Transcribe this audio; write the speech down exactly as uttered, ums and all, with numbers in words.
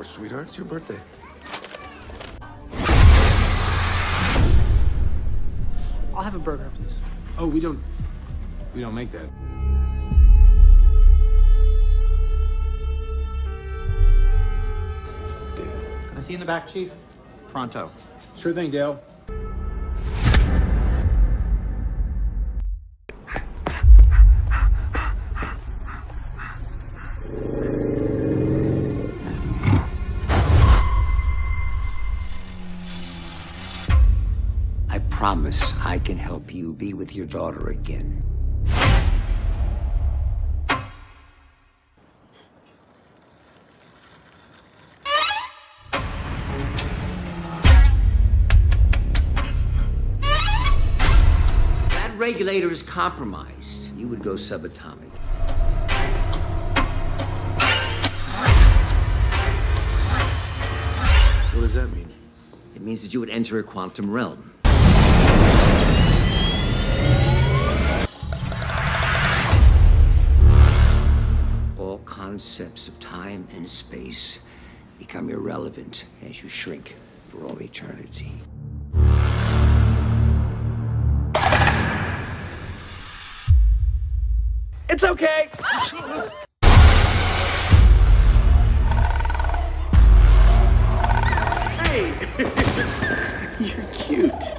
course, sweetheart. It's your birthday. I'll have a burger, please. Oh, we don't... We don't make that. Can I see you in the back, Chief? Pronto. Sure thing, Dale. I promise I can help you be with your daughter again. That regulator is compromised. You would go subatomic. What does that mean? It means that you would enter a quantum realm. All concepts of time and space become irrelevant as you shrink for all eternity. It's okay! Hey! You're cute.